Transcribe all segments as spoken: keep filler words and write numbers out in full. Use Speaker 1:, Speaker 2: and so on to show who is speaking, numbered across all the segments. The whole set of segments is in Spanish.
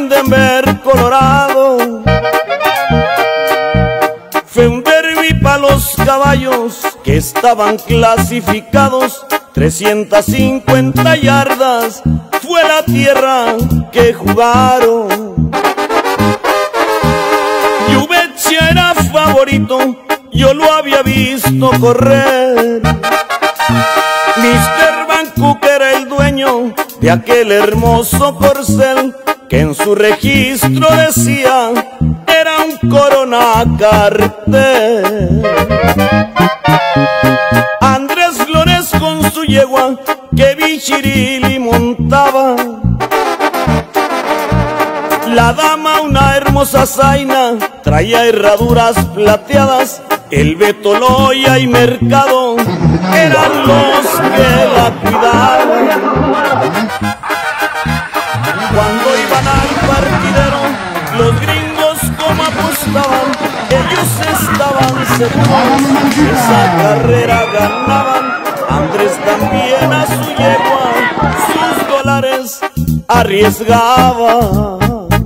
Speaker 1: en Denver, Colorado. Fue un derbi pa' los caballos que estaban clasificados. trescientas cincuenta yardas fue la tierra que jugaron. Yubecha era favorito, yo lo había visto correr. mister Van Cook era el dueño de aquel hermoso corcel que en su registro decía era un Corona Cartel. Andrés Flores con su yegua que Bichirili montaba. La dama una hermosa zaina traía herraduras plateadas. El Beto, Loya y Mercado eran los que la cuidaban. Cuando iban al partidero, los gringos como apostaban, ellos estaban seguros que esa carrera ganaban. Andrés también a su yegua sus dólares arriesgaba.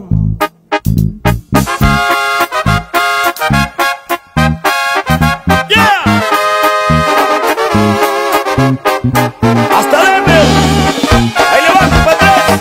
Speaker 1: Hasta Denver, ahí le va, compadres.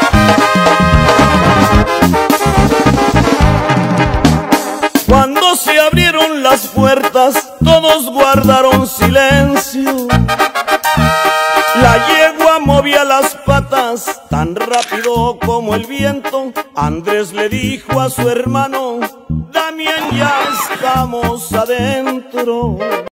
Speaker 1: Cuando se abrieron las puertas, todos guardaron silencio. La yegua movía las patas tan rápido como el viento. Andrés le dijo a su hermano: Damián, ya estamos adentro.